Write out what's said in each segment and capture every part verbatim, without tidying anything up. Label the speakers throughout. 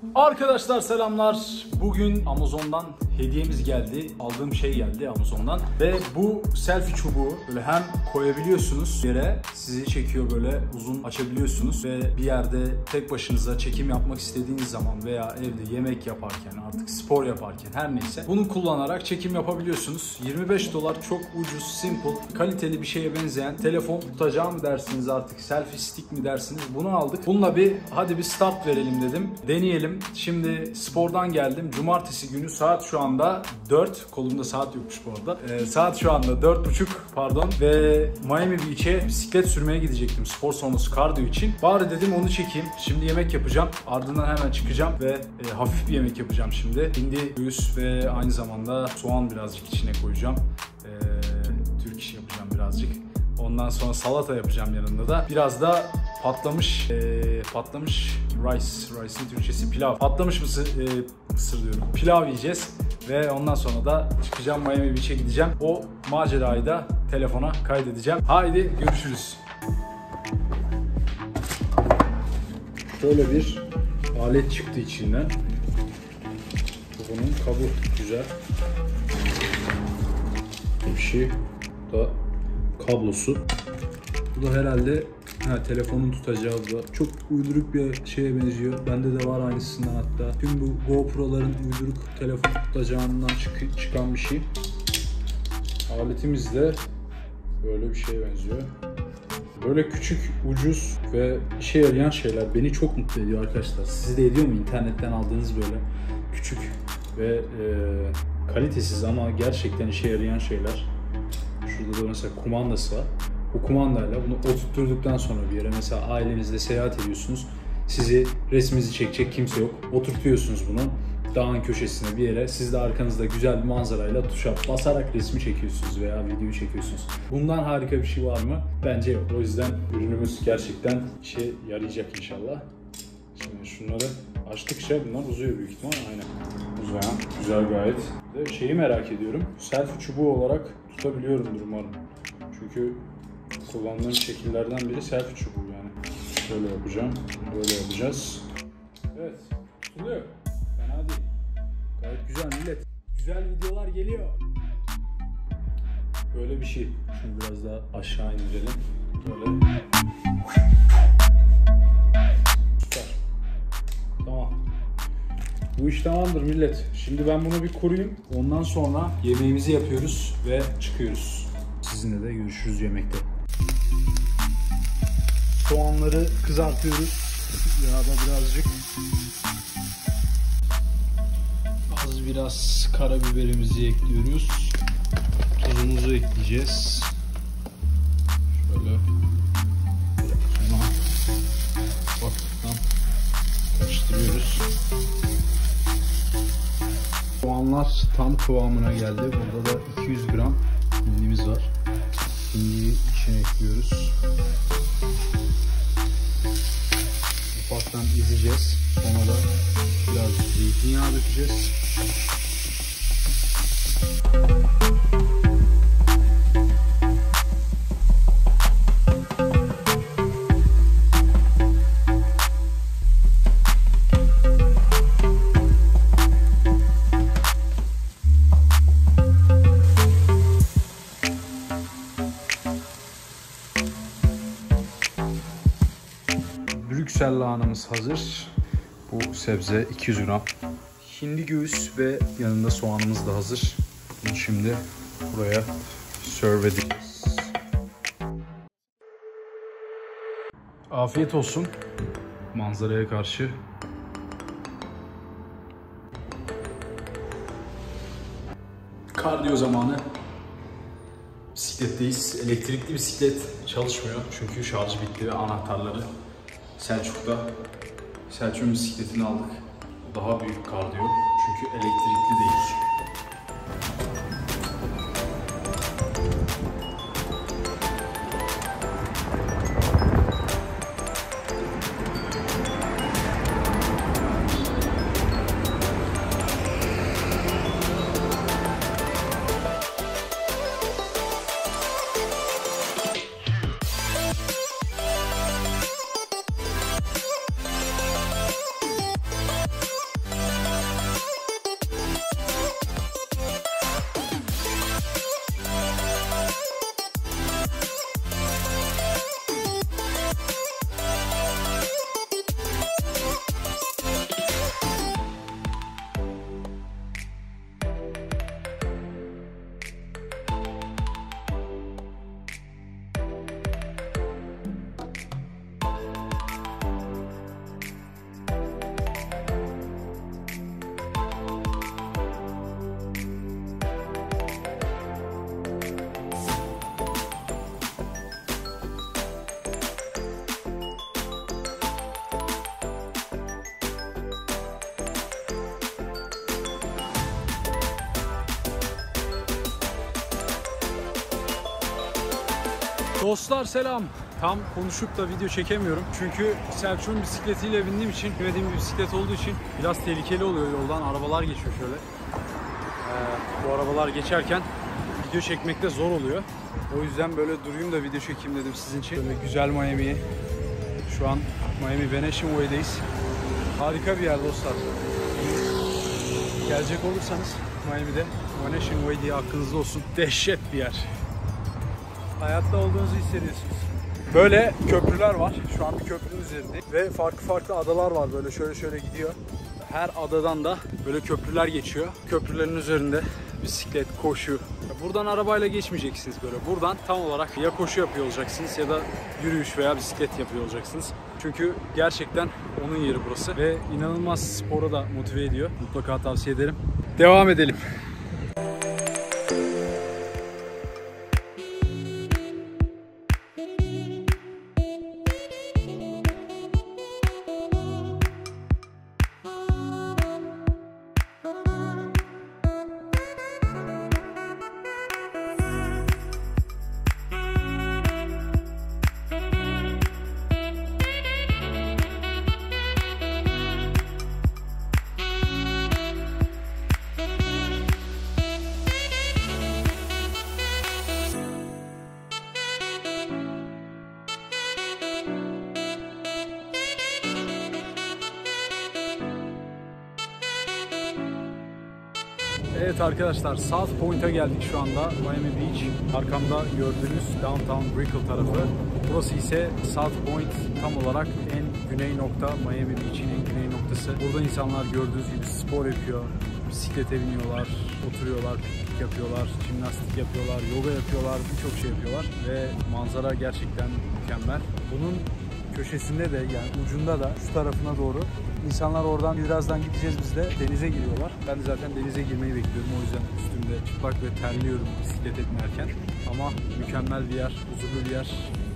Speaker 1: Arkadaşlar selamlar. Bugün Amazon'dan hediyemiz geldi. Aldığım şey geldi Amazon'dan. Ve bu selfie çubuğu böyle hem koyabiliyorsunuz yere, sizi çekiyor, böyle uzun açabiliyorsunuz ve bir yerde tek başınıza çekim yapmak istediğiniz zaman veya evde yemek yaparken, artık spor yaparken, her neyse bunu kullanarak çekim yapabiliyorsunuz. yirmi beş dolar, çok ucuz, simple, kaliteli bir şeye benzeyen, telefon tutacağı mı dersiniz artık, selfie stick mi dersiniz, bunu aldık. Bununla bir hadi bir start verelim dedim. Deneyelim. Şimdi spordan geldim. Cumartesi günü saat şu anda dört. Kolumda saat yokmuş bu arada. Ee, saat şu anda dört buçuk pardon. Ve Miami Beach'e bisiklet sürmeye gidecektim. Spor sonrası kardiyo için. Bari dedim onu çekeyim. Şimdi yemek yapacağım. Ardından hemen çıkacağım ve e, hafif bir yemek yapacağım şimdi. Hindi göğüs ve aynı zamanda soğan birazcık içine koyacağım. Ee, Türk işi yapacağım birazcık. Ondan sonra salata yapacağım yanında da. Biraz da patlamış e, patlamış rice, rice'in Türkçesi pilav. Patlamış mısır, e, mısır diyorum. Pilav yiyeceğiz ve ondan sonra da çıkacağım, Miami Beach'e gideceğim. O macerayı da telefona kaydedeceğim. Haydi görüşürüz. Şöyle bir alet çıktı içinden. Bunun kabı güzel. Bir şey da kablosu. Bu da herhalde ha, telefonun tutacağı da. Çok uyduruk bir şeye benziyor. Bende de var aynısından hatta. Tüm bu GoPro'ların uyduruk telefon tutacağından çık çıkan bir şey. Aletimiz de böyle bir şeye benziyor. Böyle küçük, ucuz ve işe yarayan şeyler beni çok mutlu ediyor arkadaşlar. Sizi de ediyor mu internetten aldığınız böyle küçük ve e, kalitesiz ama gerçekten işe yarayan şeyler? Şurada da mesela kumandası var. Bu kumandayla bunu oturtturduktan sonra bir yere, mesela ailenizle seyahat ediyorsunuz. Sizi, resminizi çekecek kimse yok. Oturtuyorsunuz bunu dağın köşesine bir yere. Siz de arkanızda güzel bir manzarayla tuşa basarak resmi çekiyorsunuz veya videoyu çekiyorsunuz. Bundan harika bir şey var mı? Bence yok. O yüzden ürünümüz gerçekten işe yarayacak inşallah. Şimdi şunları açtıkça bunlar uzuyor büyük ihtimal. Aynen. Uzayan. Güzel gayet. Ve şeyi merak ediyorum. Selfie çubuğu olarak tutabiliyorumdur umarım. Çünkü kullandığım şekillerden biri selfie çubuğu yani. Şöyle yapacağım. Böyle yapacağız. Evet. Tutuluyor. Fena değil. Gayet güzel millet. Güzel videolar geliyor. Böyle bir şey. Şunu biraz daha aşağı indirelim. Böyle. Süper. Tamam. Bu iş tamamdır millet. Şimdi ben bunu bir kurayım. Ondan sonra yemeğimizi yapıyoruz ve çıkıyoruz. Sizinle de görüşürüz yemekte. Soğanları kızartıyoruz. Yağda birazcık. Az biraz karabiberimizi ekliyoruz. Tuzumuzu ekleyeceğiz. Şöyle. Sonra ufaktan karıştırıyoruz. Soğanlar tam kıvamına geldi. Burada da iki yüz gram hindimiz var. Hindiyi içine ekliyoruz. Ufaktan ezeceğiz. Sonra da biraz zeytinyağı dökeceğiz. Brüksel lahanamız hazır. Bu sebze iki yüz gram. Hindi göğüs ve yanında soğanımız da hazır. Bunu şimdi buraya serve edeceğiz. Afiyet olsun. Manzaraya karşı. Kardiyo zamanı. Bisikletteyiz. Elektrikli bisiklet çalışmıyor çünkü şarjı bitti ve anahtarları Selçuk'ta. Selçuk'un bisikletini aldık. O daha büyük kardiyo çünkü elektrikli değil. Dostlar selam. Tam konuşup da video çekemiyorum. Çünkü Selçuk'un bisikletiyle bindiğim için, bilmediğim bir bisiklet olduğu için biraz tehlikeli oluyor yoldan. Arabalar geçiyor şöyle. Ee, bu arabalar geçerken video çekmekte zor oluyor. O yüzden böyle durayım da video çekeyim dedim sizin için. Böyle güzel Miami'yi. Şu an Miami Venetian Way'deyiz. Harika bir yer dostlar. Gelecek olursanız Miami'de Venetian Way diye aklınızda olsun. Dehşet bir yer. Hayatta olduğunuzu hissediyorsunuz. Böyle köprüler var. Şu an bir köprünün üzerinde. Ve farklı farklı adalar var. Böyle şöyle şöyle gidiyor. Her adadan da böyle köprüler geçiyor. Köprülerin üzerinde bisiklet, koşu. Buradan arabayla geçmeyeceksiniz böyle. Buradan tam olarak ya koşu yapıyor olacaksınız ya da yürüyüş veya bisiklet yapıyor olacaksınız. Çünkü gerçekten onun yeri burası. Ve inanılmaz spora da motive ediyor. Mutlaka tavsiye ederim. Devam edelim. Evet arkadaşlar, South Point'a geldik şu anda. Miami Beach. Arkamda gördüğünüz Downtown Brickell tarafı. Burası ise South Point, tam olarak en güney nokta. Miami Beach'in en güney noktası. Burada insanlar gördüğünüz gibi spor yapıyor. Bisiklete biniyorlar, oturuyorlar, piknik yapıyorlar, jimnastik yapıyorlar, yoga yapıyorlar, birçok şey yapıyorlar. Ve manzara gerçekten mükemmel. Bunun köşesinde de, yani ucunda da, şu tarafına doğru İnsanlar oradan birazdan gideceğiz biz de. Denize giriyorlar. Ben de zaten denize girmeyi bekliyorum. O yüzden üstümde çıplak ve terliyorum bisiklet etmerken. Ama mükemmel bir yer, huzurlu bir yer.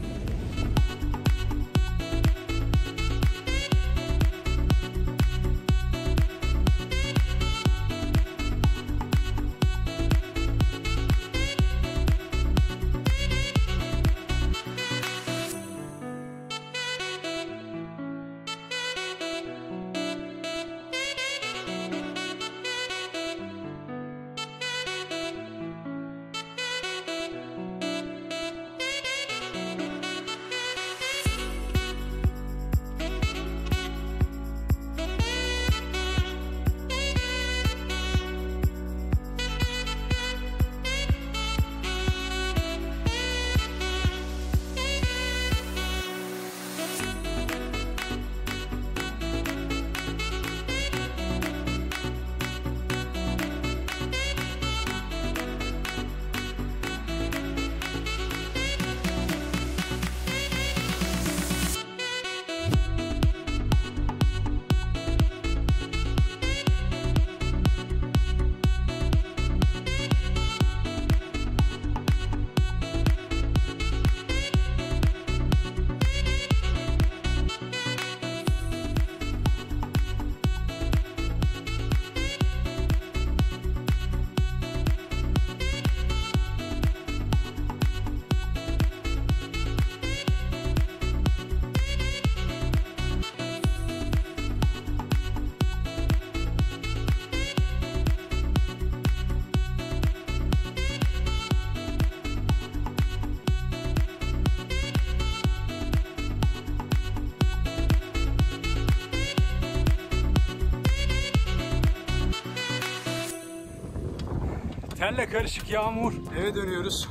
Speaker 1: Terle karışık yağmur. Eve dönüyoruz.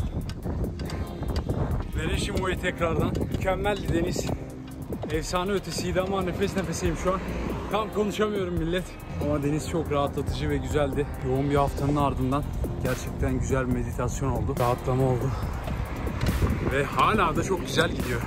Speaker 1: Venetian Way tekrardan. Mükemmeldi deniz. Efsane ötesiydi ama nefes nefeseyim şu an. Tam konuşamıyorum millet. Ama deniz çok rahatlatıcı ve güzeldi. Yoğun bir haftanın ardından gerçekten güzel bir meditasyon oldu. Rahatlama oldu. Ve hala da çok güzel gidiyor.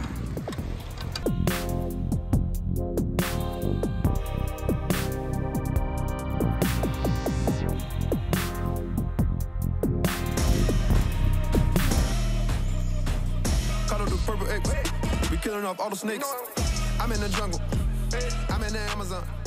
Speaker 2: Killing off all the snakes. I'm in the jungle. I'm in the Amazon.